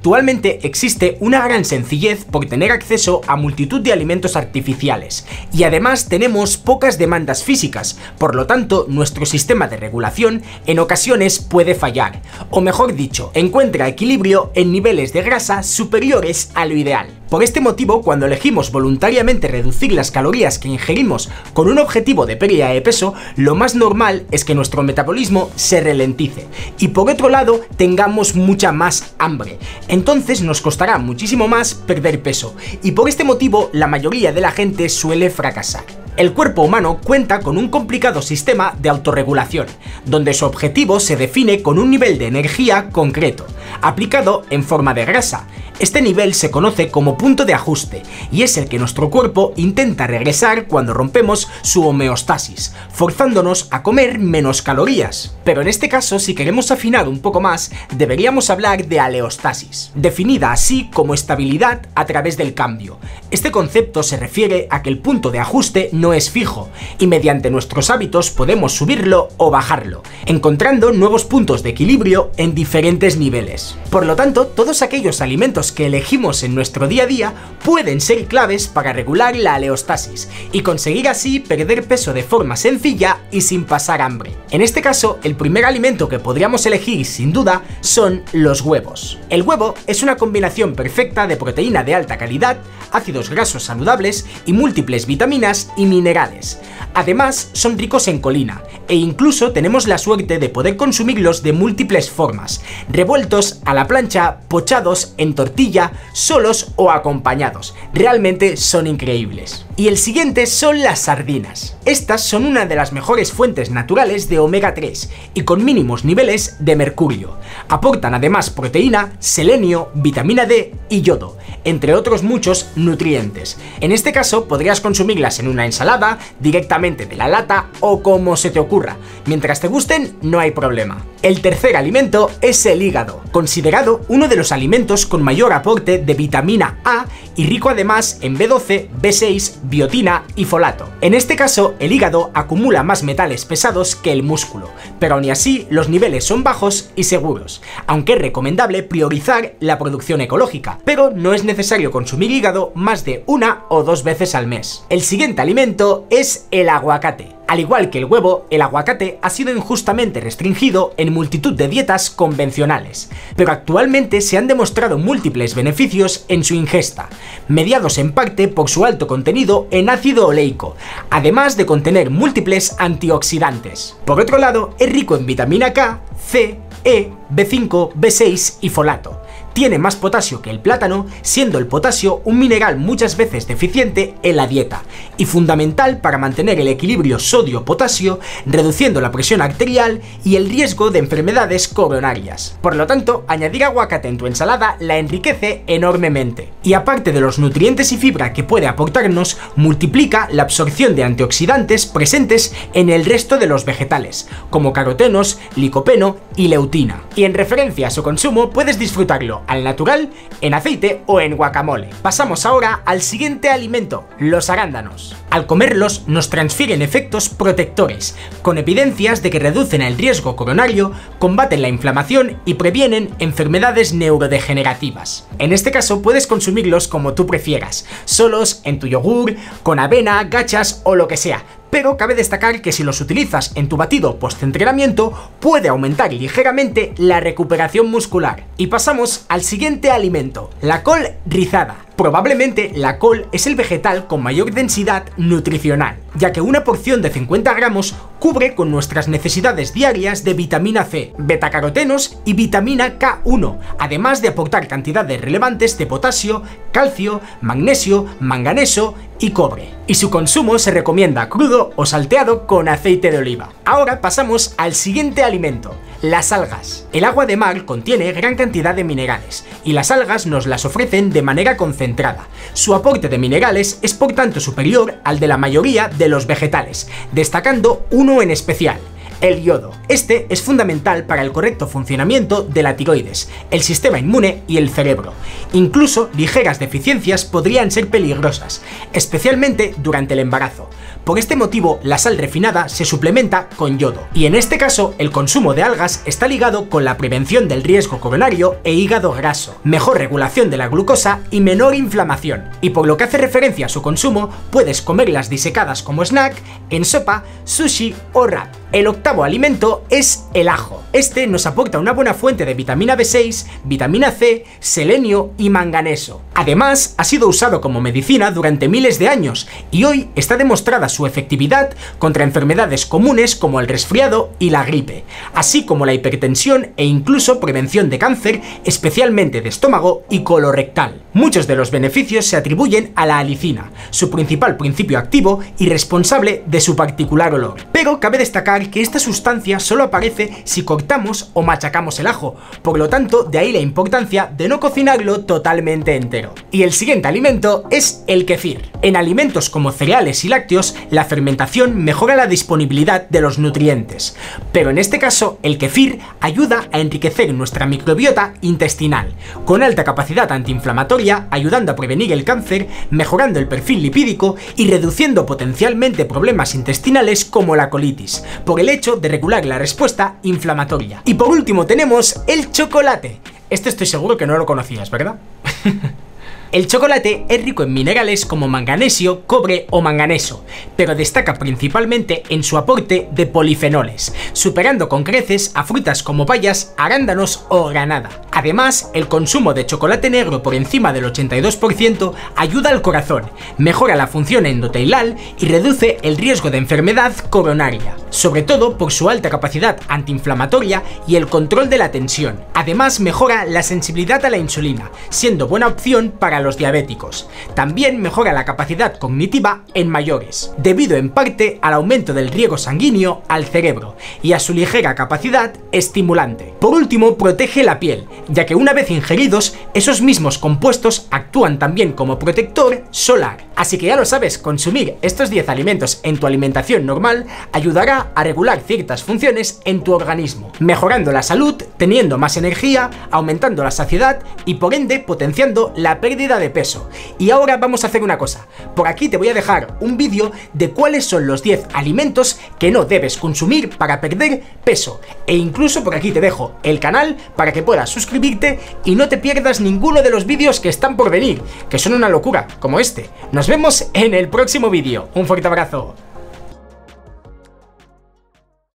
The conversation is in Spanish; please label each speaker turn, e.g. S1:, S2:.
S1: Actualmente existe una gran sencillez por tener acceso a multitud de alimentos artificiales y además tenemos pocas demandas físicas, por lo tanto nuestro sistema de regulación en ocasiones puede fallar, o mejor dicho, encuentra equilibrio en niveles de grasa superiores a lo ideal. Por este motivo, cuando elegimos voluntariamente reducir las calorías que ingerimos con un objetivo de pérdida de peso, lo más normal es que nuestro metabolismo se ralentice y por otro lado tengamos mucha más hambre. Entonces nos costará muchísimo más perder peso y por este motivo la mayoría de la gente suele fracasar. El cuerpo humano cuenta con un complicado sistema de autorregulación, donde su objetivo se define con un nivel de energía concreto, aplicado en forma de grasa. Este nivel se conoce como punto de ajuste y es el que nuestro cuerpo intenta regresar cuando rompemos su homeostasis, forzándonos a comer menos calorías. Pero en este caso, si queremos afinar un poco más, deberíamos hablar de aleostasis, definida así como estabilidad a través del cambio. Este concepto se refiere a que el punto de ajuste no es fijo y mediante nuestros hábitos podemos subirlo o bajarlo, encontrando nuevos puntos de equilibrio en diferentes niveles. Por lo tanto, todos aquellos alimentos que elegimos en nuestro día a día pueden ser claves para regular la aleostasis y conseguir así perder peso de forma sencilla y sin pasar hambre. En este caso, el primer alimento que podríamos elegir sin duda son los huevos. El huevo es una combinación perfecta de proteína de alta calidad, ácidos grasos saludables y múltiples vitaminas y minerales. Además, son ricos en colina e incluso tenemos la suerte de poder consumirlos de múltiples formas, revueltos, a la plancha, pochados, en tortilla, solos o acompañados. Realmente son increíbles. Y el siguiente son las sardinas. Estas son una de las mejores fuentes naturales de omega 3 y con mínimos niveles de mercurio. Aportan además proteína, selenio, vitamina D y yodo, entre otros muchos nutrientes. En este caso podrías consumirlas en una ensalada, directamente de la lata o como se te ocurra. Mientras te gusten, no hay problema. El tercer alimento es el hígado, considerado uno de los alimentos con mayor aporte de vitamina A y rico además en B12, B6, biotina y folato. En este caso, el hígado acumula más metales pesados que el músculo, pero aún así los niveles son bajos y seguros, aunque es recomendable priorizar la producción ecológica, pero no es necesario consumir hígado más de 1 o 2 veces al mes. El siguiente alimento es el aguacate. Al igual que el huevo, el aguacate ha sido injustamente restringido en multitud de dietas convencionales, pero actualmente se han demostrado múltiples beneficios en su ingesta, mediados en parte por su alto contenido en ácido oleico, además de contener múltiples antioxidantes. Por otro lado, es rico en vitamina K, C, E, B5, B6 y folato. Tiene más potasio que el plátano, siendo el potasio un mineral muchas veces deficiente en la dieta y fundamental para mantener el equilibrio sodio-potasio, reduciendo la presión arterial y el riesgo de enfermedades coronarias. Por lo tanto, añadir aguacate en tu ensalada la enriquece enormemente. Y aparte de los nutrientes y fibra que puede aportarnos, multiplica la absorción de antioxidantes presentes en el resto de los vegetales, como carotenos, licopeno y leutina. Y en referencia a su consumo, puedes disfrutarlo al natural, en aceite o en guacamole. Pasamos ahora al siguiente alimento, los arándanos. Al comerlos nos transfieren efectos protectores, con evidencias de que reducen el riesgo coronario, combaten la inflamación y previenen enfermedades neurodegenerativas. En este caso puedes consumirlos como tú prefieras, solos, en tu yogur, con avena, gachas o lo que sea. Pero cabe destacar que si los utilizas en tu batido post-entrenamiento puede aumentar ligeramente la recuperación muscular. Y pasamos al siguiente alimento, la col rizada. Probablemente la col es el vegetal con mayor densidad nutricional, ya que una porción de 50 gramos cubre con nuestras necesidades diarias de vitamina C, betacarotenos y vitamina K1, además de aportar cantidades relevantes de potasio, calcio, magnesio, manganeso y cobre. Y su consumo se recomienda crudo o salteado con aceite de oliva. Ahora pasamos al siguiente alimento, las algas. El agua de mar contiene gran cantidad de minerales y las algas nos las ofrecen de manera concentrada. Su aporte de minerales es por tanto superior al de la mayoría de los vegetales, destacando uno en especial, El yodo. Este es fundamental para el correcto funcionamiento de la tiroides, el sistema inmune y el cerebro. Incluso ligeras deficiencias podrían ser peligrosas, especialmente durante el embarazo. Por este motivo, la sal refinada se suplementa con yodo. Y en este caso, el consumo de algas está ligado con la prevención del riesgo coronario e hígado graso, mejor regulación de la glucosa y menor inflamación. Y por lo que hace referencia a su consumo, puedes comerlas disecadas como snack, en sopa, sushi o wrap. El octavo alimento es el ajo. Este nos aporta una buena fuente de vitamina B6, vitamina C, selenio y manganeso. Además, ha sido usado como medicina durante miles de años y hoy está demostrada su efectividad contra enfermedades comunes como el resfriado y la gripe, así como la hipertensión e incluso prevención de cáncer, especialmente de estómago y colorectal. Muchos de los beneficios se atribuyen a la alicina, su principal principio activo y responsable de su particular olor. Pero cabe destacar que esta sustancia solo aparece si cortamos o machacamos el ajo, por lo tanto de ahí la importancia de no cocinarlo totalmente entero. Y el siguiente alimento es el kefir. En alimentos como cereales y lácteos, la fermentación mejora la disponibilidad de los nutrientes, pero en este caso el kefir ayuda a enriquecer nuestra microbiota intestinal, con alta capacidad antiinflamatoria, ayudando a prevenir el cáncer, mejorando el perfil lipídico y reduciendo potencialmente problemas intestinales como la colitis, por el hecho de regular la respuesta inflamatoria. Y por último tenemos el chocolate. Este estoy seguro que no lo conocías, ¿verdad? El chocolate es rico en minerales como manganesio, cobre o manganeso, pero destaca principalmente en su aporte de polifenoles, superando con creces a frutas como bayas, arándanos o granada. Además, el consumo de chocolate negro por encima del 82% ayuda al corazón, mejora la función endotelial y reduce el riesgo de enfermedad coronaria, sobre todo por su alta capacidad antiinflamatoria y el control de la tensión. Además, mejora la sensibilidad a la insulina, siendo buena opción para los diabéticos. También mejora la capacidad cognitiva en mayores, debido en parte al aumento del riego sanguíneo al cerebro y a su ligera capacidad estimulante. Por último, protege la piel, ya que una vez ingeridos, esos mismos compuestos actúan también como protector solar. Así que ya lo sabes, consumir estos 10 alimentos en tu alimentación normal ayudará a regular ciertas funciones en tu organismo, mejorando la salud, teniendo más energía, aumentando la saciedad y por ende potenciando la pérdida de peso. Y ahora vamos a hacer una cosa, por aquí te voy a dejar un vídeo de cuáles son los 10 alimentos que no debes consumir para perder peso, e incluso por aquí te dejo el canal para que puedas suscribirte y no te pierdas ninguno de los vídeos que están por venir, que son una locura, como este. Nos vemos en el próximo vídeo, un fuerte abrazo.